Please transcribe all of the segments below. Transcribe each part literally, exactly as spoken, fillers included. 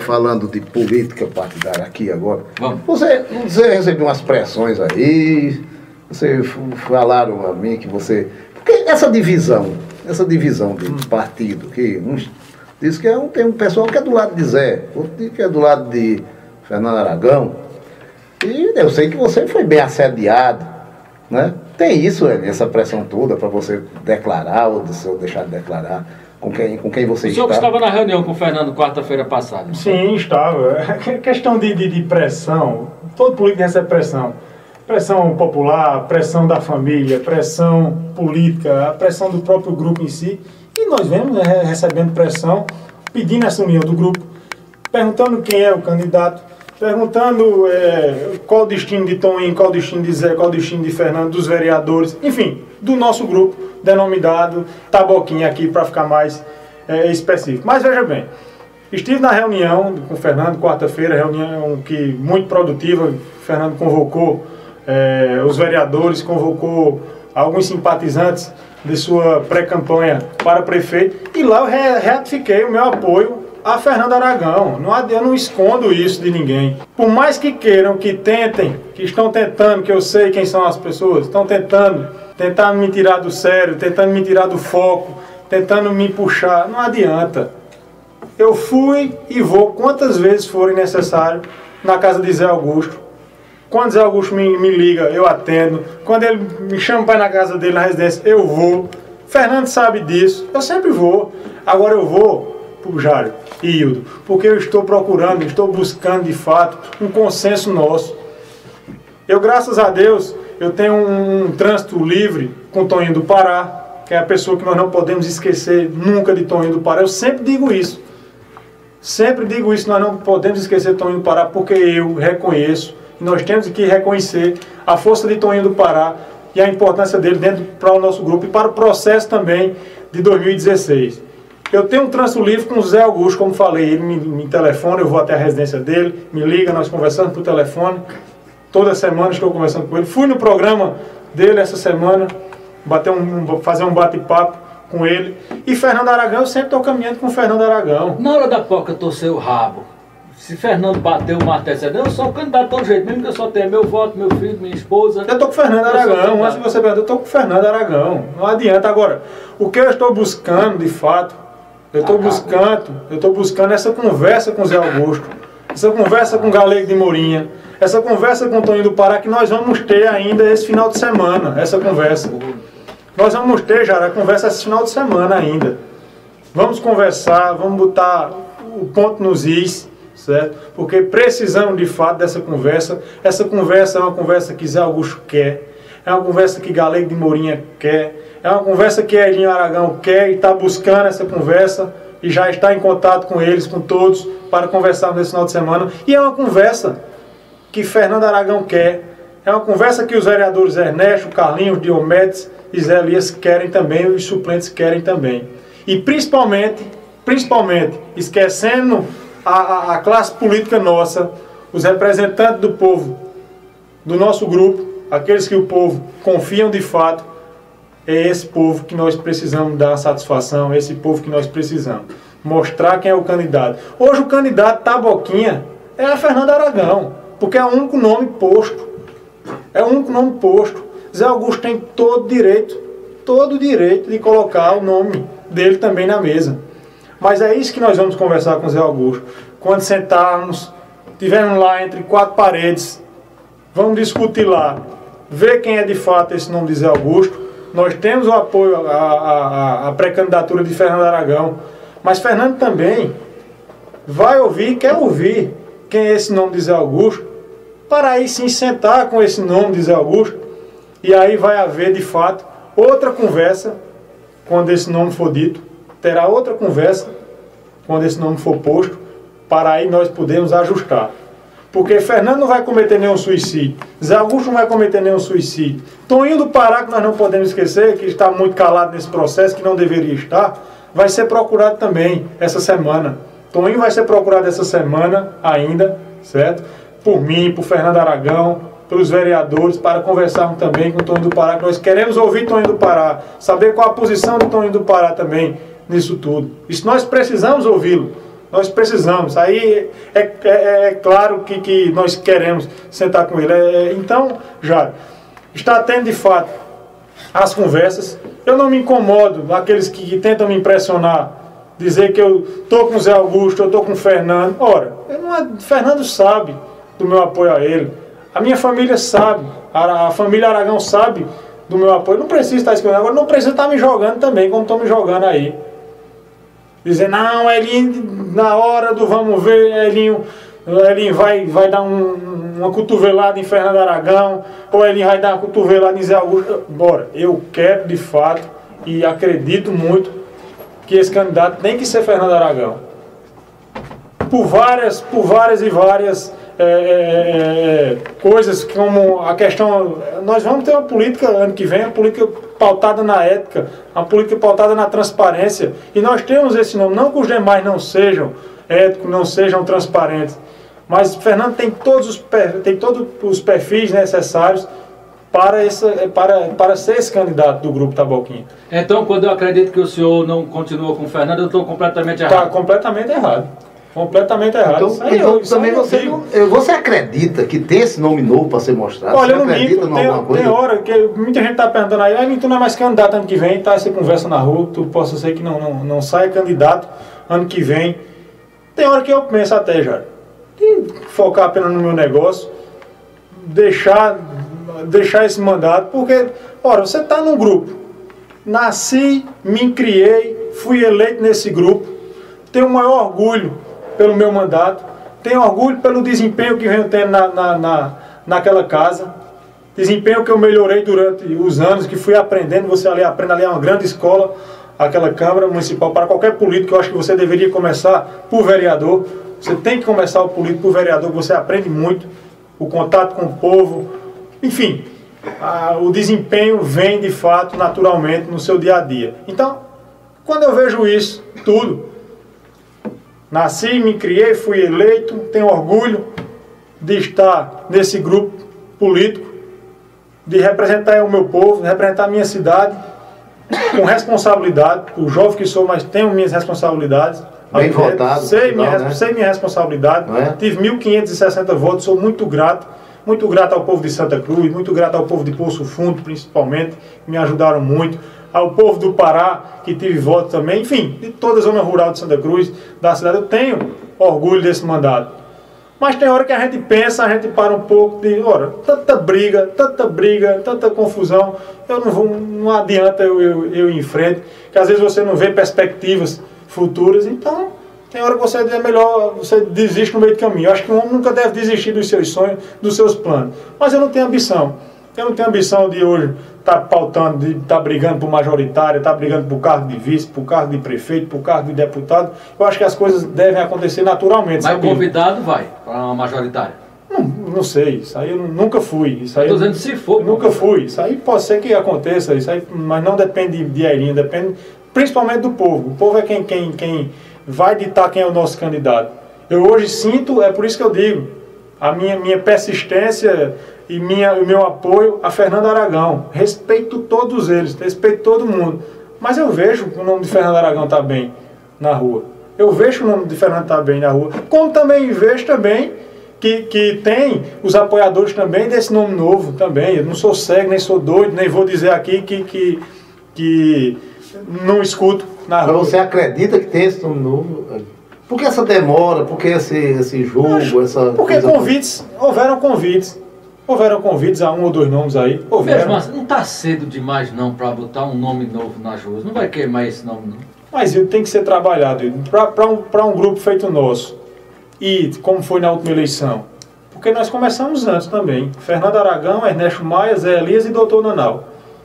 falando de política partidária aqui agora. Vamos. Você, você recebeu umas pressões aí, você falaram a mim que você... Porque essa divisão, essa divisão de hum. partido, que uns diz que é um, tem um pessoal que é do lado de Zé, outro diz que é do lado de Fernando Aragão, e eu sei que você foi bem assediado, né? Tem isso, essa pressão toda para você declarar ou deixar de declarar com quem, com quem você está. O senhor estava na reunião com o Fernando quarta-feira passada? Sim, estava. É questão de, de, de pressão, todo político recebe pressão. Pressão popular, pressão da família, pressão política, a pressão do próprio grupo em si. E nós vemos, né, recebendo pressão, pedindo essa união do grupo, perguntando quem é o candidato, perguntando é, qual o destino de Toninho, qual o destino de Zé, qual o destino de Fernando, dos vereadores, enfim, do nosso grupo, denominado Taboquinha aqui, para ficar mais é, específico. Mas veja bem, estive na reunião com o Fernando, quarta-feira, reunião que muito produtiva, o Fernando convocou é, os vereadores, convocou alguns simpatizantes de sua pré-campanha para prefeito, e lá eu re ratifiquei o meu apoio a Fernando Aragão. Não, eu não escondo isso de ninguém. Por mais que queiram, que tentem, que estão tentando, que eu sei quem são as pessoas, estão tentando, tentando me tirar do sério, tentando me tirar do foco, tentando me puxar, não adianta. Eu fui e vou quantas vezes forem necessário na casa de Zé Augusto. Quando Zé Augusto me, me liga, eu atendo. Quando ele me chama para ir na casa dele, na residência, eu vou. Fernando sabe disso, eu sempre vou. Agora eu vou pro Jário e Hildo, porque eu estou procurando, estou buscando de fato um consenso nosso. Eu, graças a Deus, eu tenho um, um trânsito livre com Toninho do Pará, que é a pessoa que nós não podemos esquecer nunca de Toninho do Pará. Eu sempre digo isso. Sempre digo isso, nós não podemos esquecer de Toninho do Pará, porque eu reconheço, e nós temos que reconhecer a força de Toninho do Pará e a importância dele dentro para o nosso grupo e para o processo também de dois mil e dezesseis. Eu tenho um trânsito livre com o Zé Augusto, como falei, ele me, me telefona, eu vou até a residência dele, me liga, nós conversamos por telefone, toda semana estou conversando com ele. Fui no programa dele essa semana, bater um, fazer um bate-papo com ele. E Fernando Aragão, eu sempre estou caminhando com o Fernando Aragão. Na hora da Poca torcer o rabo, se Fernando bateu o martelo, eu sou candidato de todo jeito, mesmo que eu só tenha meu voto, meu filho, minha esposa. Eu estou com o Fernando Aragão, antes de você perguntar, eu estou com o Fernando Aragão. Não adianta. Agora, o que eu estou buscando, de fato, eu estou buscando, eu estou buscando essa conversa com o Zé Augusto, essa conversa com o Galego de Mourinha, essa conversa com o Toninho do Pará, que nós vamos ter ainda esse final de semana, essa conversa. Nós vamos ter, já, a conversa esse final de semana ainda. Vamos conversar, vamos botar o ponto nos is, certo? Porque precisamos de fato dessa conversa. Essa conversa é uma conversa que Zé Augusto quer, é uma conversa que Galego de Mourinha quer, é uma conversa que Elinho Aragão quer e está buscando essa conversa e já está em contato com eles, com todos, para conversarmos nesse final de semana. E é uma conversa que Fernando Aragão quer, é uma conversa que os vereadores Ernesto, Carlinhos, Diomedes e Zé Elias querem também, os suplentes querem também. E principalmente, principalmente, esquecendo a, a, a classe política nossa, os representantes do povo, do nosso grupo, aqueles que o povo confiam de fato, é esse povo que nós precisamos dar satisfação, é esse povo que nós precisamos mostrar quem é o candidato. Hoje o candidato Taboquinha é a Fernando Aragão, porque é o único nome posto. É o único nome posto. Zé Augusto tem todo direito, todo direito de colocar o nome dele também na mesa. Mas é isso que nós vamos conversar com o Zé Augusto. Quando sentarmos, estivermos lá entre quatro paredes, vamos discutir lá, ver quem é de fato esse nome de Zé Augusto. Nós temos o apoio à, à, à pré-candidatura de Fernando Aragão, mas Fernando também vai ouvir, quer ouvir quem é esse nome de Zé Augusto, para aí sim sentar com esse nome de Zé Augusto, e aí vai haver de fato outra conversa quando esse nome for dito, terá outra conversa quando esse nome for posto, para aí nós podermos ajustar. Porque Fernando não vai cometer nenhum suicídio, Zé Augusto não vai cometer nenhum suicídio, Toninho do Pará, que nós não podemos esquecer, que está muito calado nesse processo, que não deveria estar, vai ser procurado também essa semana. Toninho vai ser procurado essa semana ainda, certo? Por mim, por Fernando Aragão, pelos vereadores, para conversarmos também com o Toninho do Pará, que nós queremos ouvir Toninho do Pará, saber qual a posição do Toninho do Pará também nisso tudo. Isso nós precisamos ouvi-lo. Nós precisamos. Aí é, é, é claro que, que nós queremos sentar com ele. É, então, já está tendo de fato as conversas. Eu não me incomodo daqueles que, que tentam me impressionar, dizer que eu estou com o Zé Augusto, eu estou com o Fernando. Ora, eu não, Fernando sabe do meu apoio a ele. A minha família sabe, a, a família Aragão sabe do meu apoio. Não precisa estar escrevendo agora, não precisa estar me jogando também, como estão me jogando aí. Dizer, não, Elinho, na hora do vamos ver, Elinho, Elinho vai, vai dar um, uma cotovelada em Fernando Aragão, ou Elinho vai dar uma cotovelada em Zé Augusto. Bora, eu quero de fato e acredito muito que esse candidato tem que ser Fernando Aragão. Por várias, por várias e várias é, é, coisas, como a questão... Nós vamos ter uma política ano que vem, uma política pautada na ética, uma política pautada na transparência. E nós temos esse nome, não que os demais não sejam éticos, não sejam transparentes. Mas Fernando tem todos os, tem todos os perfis necessários para, essa, para, para ser esse candidato do Grupo Taboquinha. Então, quando eu acredito que o senhor não continua com o Fernando, eu estou completamente errado. Está completamente errado. Completamente errado. Então, aí, então eu, também você, não, você acredita que tem esse nome novo para ser mostrado? Olha, você eu não acredita minto, em alguma tem, coisa? tem hora que muita gente está perguntando aí, ah, tu não é mais candidato ano que vem, tá? Você conversa na rua, tu possa ser que não, não, não saia candidato ano que vem. Tem hora que eu penso até já, de focar apenas no meu negócio, deixar, deixar esse mandato, porque, ora, você está num grupo, nasci, me criei, fui eleito nesse grupo, tenho o maior orgulho pelo meu mandato, tenho orgulho pelo desempenho que venho tendo na, na, na, naquela casa, desempenho que eu melhorei durante os anos, que fui aprendendo, você ali aprende, ali é uma grande escola, aquela Câmara Municipal, para qualquer político, eu acho que você deveria começar por vereador, você tem que começar o político por vereador, você aprende muito, o contato com o povo, enfim, a, o desempenho vem de fato, naturalmente, no seu dia a dia. Então, quando eu vejo isso, tudo, nasci, me criei, fui eleito, tenho orgulho de estar nesse grupo político, de representar o meu povo, de representar a minha cidade, com responsabilidade, o jovem que sou, mas tenho minhas responsabilidades. Bem votado. Sei, Não, minha, né? sei minha responsabilidade, É? tive mil quinhentos e sessenta votos, sou muito grato, muito grato ao povo de Santa Cruz, muito grato ao povo de Poço Fundo, principalmente, que me ajudaram muito, ao povo do Pará, que tive voto também, enfim, de toda a zona rural de Santa Cruz, da cidade, eu tenho orgulho desse mandato. Mas tem hora que a gente pensa, a gente para um pouco de, ora, tanta briga, tanta briga, tanta confusão, eu não vou, não adianta eu, eu, eu ir em frente, que às vezes você não vê perspectivas futuras, então tem hora que você é melhor, você desiste no meio do caminho. Eu acho que um homem nunca deve desistir dos seus sonhos, dos seus planos. Mas eu não tenho ambição. Eu não tenho ambição de hoje estar pautando, de estar brigando por majoritária, estar brigando por cargo de vice, por cargo de prefeito, por cargo de deputado. Eu acho que as coisas devem acontecer naturalmente. Mas o convidado vai para uma majoritária? Não, não sei, isso aí eu nunca fui. Isso aí Estou dizendo se for. Eu nunca fui. Isso aí pode ser que aconteça, isso aí, mas não depende de Elinho, depende principalmente do povo. O povo é quem, quem, quem vai ditar quem é o nosso candidato. Eu hoje sinto, é por isso que eu digo, a minha, minha persistência e minha, o meu apoio a Fernando Aragão. Respeito todos eles, respeito todo mundo. Mas eu vejo que o nome de Fernando Aragão está bem na rua. Eu vejo que o nome de Fernando está bem na rua. Como também vejo também que, que tem os apoiadores também desse nome novo também. Eu não sou cego, nem sou doido, nem vou dizer aqui que, que, que não escuto na rua. Mas você acredita que tem esse nome novo? Por que essa demora? Por que esse, esse jogo? Essa Porque coisa convites, houveram convites. Houveram convites a um ou dois nomes aí. Houveram. Mas não está cedo demais não para botar um nome novo nas ruas. Não vai queimar esse nome não. Mas ele tem que ser trabalhado para um, para um grupo feito nosso. E como foi na última eleição? Porque nós começamos antes também. Fernando Aragão, Ernesto Maia, Zé Elias e doutor Nanau.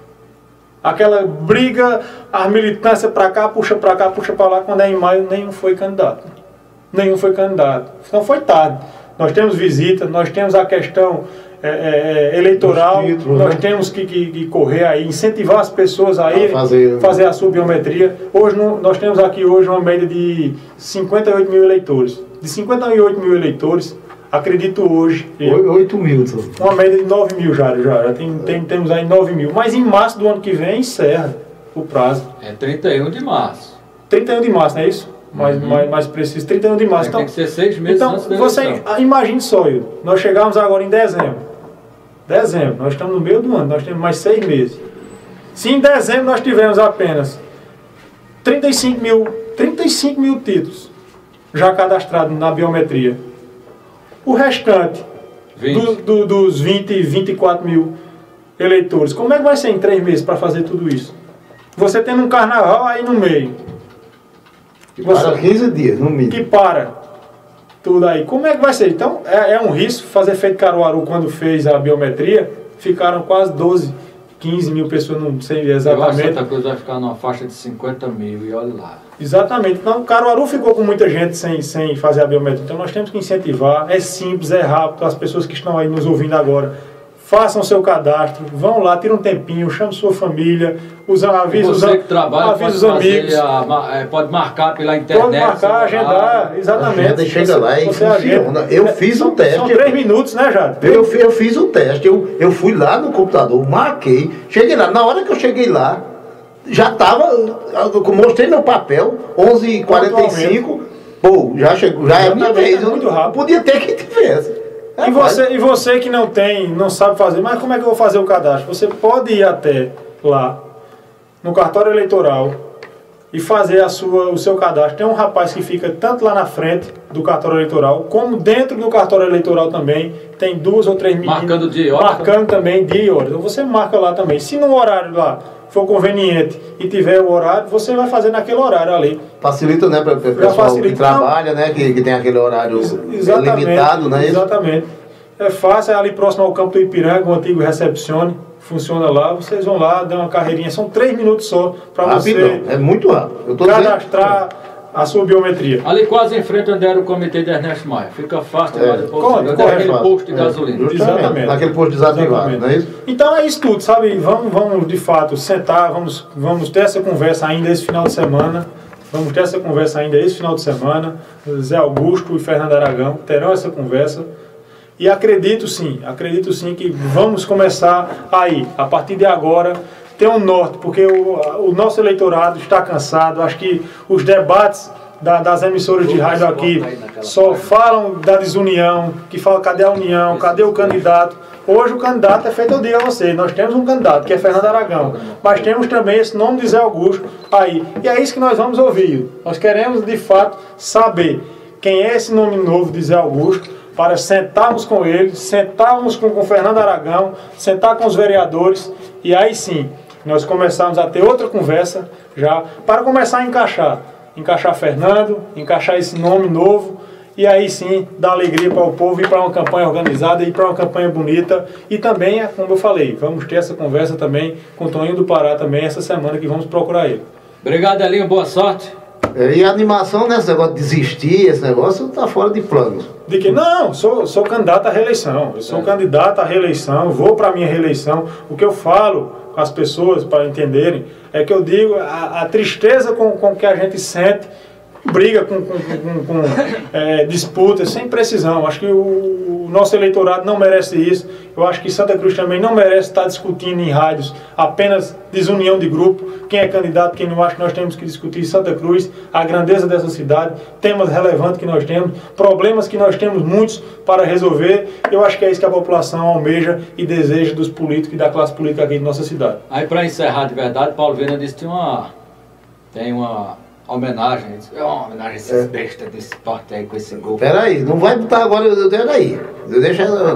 Aquela briga, a militância para cá, puxa para cá, puxa para lá, quando é em maio, nenhum foi candidato. Nenhum foi candidato. Então foi tarde. Nós temos visita, nós temos a questão é, é, eleitoral, títulos, nós né? temos que, que, que correr aí, incentivar as pessoas a ir fazer... fazer a sua biometria. Hoje no, nós temos aqui hoje uma média de cinquenta e oito mil eleitores. De cinquenta e oito mil eleitores, acredito hoje... oito mil. Uma média de nove mil já, já, já tem, tem, temos aí nove mil. Mas em março do ano que vem encerra o prazo. É trinta e um de março. trinta e um de março, não é isso? mais, uhum. mais, mais preciso, trinta e um de março. Então, tem que ser seis meses então, antes da você eleição. imagine só, Hildo, nós chegamos agora em dezembro. Dezembro, nós estamos no meio do ano, nós temos mais seis meses. Se em dezembro nós tivemos apenas trinta e cinco mil títulos já cadastrados na biometria, o restante do, do, dos vinte, vinte e quatro mil eleitores, como é que vai ser em três meses para fazer tudo isso? Você tendo um carnaval aí no meio. Que para você, quinze dias, no mínimo. Que para tudo aí. Como é que vai ser? Então, é, é um risco fazer feito Caruaru quando fez a biometria. Ficaram quase doze, quinze mil pessoas, não sei exatamente. Eu acho que Santa Cruz vai ficar numa faixa de cinquenta mil e olha lá. Exatamente. Então, Caruaru ficou com muita gente sem, sem fazer a biometria. Então, nós temos que incentivar. É simples, é rápido. As pessoas que estão aí nos ouvindo agora, façam seu cadastro, vão lá, tira um tempinho, chame sua família, usa, avisa, você os, que trabalha, avisa pode os amigos. A, pode marcar pela internet. Pode marcar, agendar, exatamente. Agenda, chega você, lá e funciona. Agenda. Eu fiz são, o teste. São três minutos, né, Jade? Eu, eu fiz o teste, eu, eu fui lá no computador, marquei, cheguei lá. Na hora que eu cheguei lá, já estava, eu mostrei meu papel, onze e quarenta e cinco, pô, já chegou, já é a minha vez. É muito eu rápido. Podia ter que tivesse. E você, e você que não tem, não sabe fazer, mas como é que eu vou fazer o cadastro? Você pode ir até lá, no cartório eleitoral, e fazer a sua, o seu cadastro. Tem um rapaz que fica tanto lá na frente do cartório eleitoral, como dentro do cartório eleitoral também, tem duas ou três meninas. Marcando dia e hora. Marcando também dia e hora. Então você marca lá também. Se no horário lá for conveniente e tiver o horário, você vai fazer naquele horário ali. Facilita, né, para o pessoal facilita. que trabalha, né, que, que tem aquele horário exatamente, limitado, né? Exatamente. É fácil, é ali próximo ao campo do Ipiranga, o antigo Recepcione, funciona lá, vocês vão lá, dão uma carreirinha, são três minutos só para você é muito rápido. Eu tô cadastrar dizendo... a sua biometria. Ali quase em frente onde era o comitê de Ernesto Maia, fica fácil, é. Corre, corre, aquele posto de é. gasolina. Exatamente. Naquele posto desativado, não é isso? Então é isso tudo, sabe? Vamos, vamos de fato sentar, vamos, vamos ter essa conversa ainda esse final de semana. Vamos ter essa conversa ainda esse final de semana. Zé Augusto e Fernando Aragão terão essa conversa. E acredito sim, acredito sim que vamos começar aí, a partir de agora, ter um norte, porque o, o nosso eleitorado está cansado. Acho que os debates da, das emissoras de rádio aqui só falam da desunião, que falam cadê a união, cadê o candidato. Hoje o candidato é feito, eu digo a você, nós temos um candidato que é Fernando Aragão, mas temos também esse nome de Zé Augusto aí. E é isso que nós vamos ouvir. Nós queremos de fato saber quem é esse nome novo de Zé Augusto, para sentarmos com ele, sentarmos com o Fernando Aragão, sentar com os vereadores, e aí sim, nós começarmos a ter outra conversa, já, para começar a encaixar, encaixar Fernando, encaixar esse nome novo, e aí sim, dar alegria para o povo, ir para uma campanha organizada, ir para uma campanha bonita, e também, como eu falei, vamos ter essa conversa também com o Toninho do Pará também, essa semana que vamos procurar ele. Obrigado, Elinho, boa sorte. E a animação nesse negócio de desistir, esse negócio está fora de planos. De que não, sou, sou candidato à reeleição. Eu sou é. candidato à reeleição, vou para a minha reeleição. O que eu falo com as pessoas para entenderem é que eu digo a, a tristeza com, com que a gente sente, briga com, com, com, com é, disputas sem precisão. Acho que o, o nosso eleitorado não merece isso. Eu acho que Santa Cruz também não merece estar discutindo em rádios apenas desunião de grupo, quem é candidato, quem não. Acho que nós temos que discutir Santa Cruz, a grandeza dessa cidade, temas relevantes que nós temos, problemas que nós temos muitos para resolver. Eu acho que é isso que a população almeja e deseja dos políticos e da classe política aqui de nossa cidade. Aí, para encerrar de verdade, Paulo Viana disse que tem uma, tem uma homenagem. É uma homenagem a esses é. bestas desse porte aí com esse gol. Peraí, não vai botar agora, eu peraí. Deixa ela.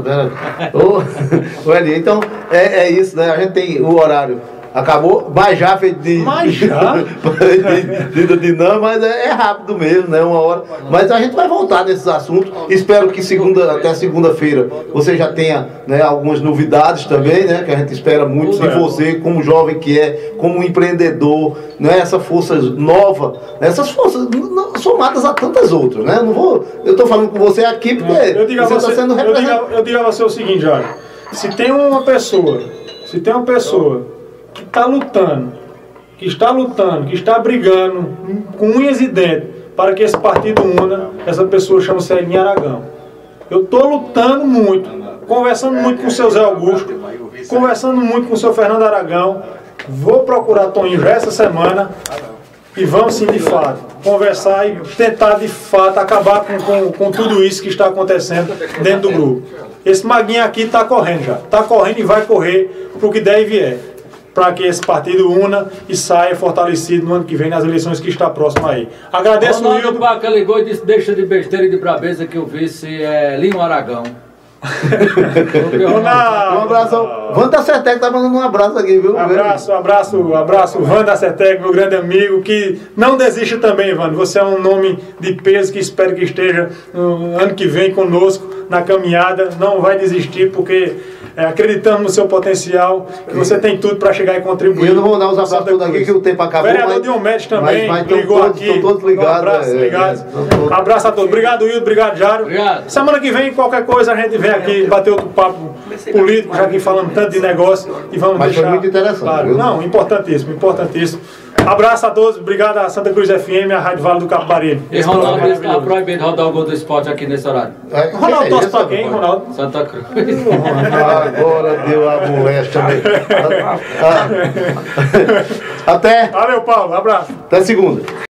Ô, Elinho, então é, é isso, né? A gente tem o horário. Acabou, mas já feito de. Mas já? de, de, de não, mas é, é rápido mesmo, né? Uma hora. Mas a gente vai voltar nesses assuntos. Espero que segunda, até segunda-feira você já tenha, né, algumas novidades também, né? Que a gente espera muito de você, como jovem que é, como empreendedor, né? Essa força nova, essas forças somadas a tantas outras, né? Eu não vou. Eu estou falando com você aqui porque eu digo você está sendo representado. Eu, eu digo a você o seguinte, Jorge. Se tem uma pessoa, se tem uma pessoa que está lutando, que está lutando, que está brigando com unhas e dentes para que esse partido una, essa pessoa chama-se Elinho Aragão. Eu estou lutando muito, conversando muito com o seu Zé Augusto, conversando muito com o seu Fernando Aragão. Vou procurar Toninho já essa semana e vamos sim, de fato, conversar e tentar, de fato, acabar com, com, com tudo isso que está acontecendo dentro do grupo. Esse Maguinho aqui está correndo já, está correndo e vai correr para o que der e vier, para que esse partido una e saia fortalecido no ano que vem, nas eleições que está próximo aí. Agradeço, Ronaldo Wildo. Paca ligou e disse, deixa de besteira e de brabeza que o vice é Linho Aragão. Ronaldo. Um abraço. Wanda Sertec tá mandando um abraço aqui, viu? Abraço, abraço, abraço, Wanda Sertec, meu grande amigo, que não desiste também, Wanda. Você é um nome de peso que espero que esteja no ano que vem conosco na caminhada. Não vai desistir, porque é, acreditamos no seu potencial, que você tem tudo para chegar e contribuir. Eu não vou dar os abraços todos aqui, que o tempo acabou. Vereador mas, Diomedes também mas, mas ligou todos, aqui. Estão todos ligados. Um abraço, é, ligados. É, todos. Abraço a todos. Obrigado, Wildo. Obrigado, Jário. Obrigado. Semana que vem, qualquer coisa, a gente vem aqui bater outro papo político, já que falamos tanto de negócio, e vamos Mas deixar... foi muito interessante, Claro. viu? Não, importantíssimo, importantíssimo. Abraço a todos, obrigado a Santa Cruz F M, a Rádio Vale do Capibaribe. E Ronaldo está proibido de rodar o gol do esporte aqui nesse horário. É, Ronaldo é torce isso, pra quem, Ronaldo? Santa Cruz. Agora deu a moléstia mesmo. Ah, ah. Até, Valeu, Paulo, abraço. até segunda.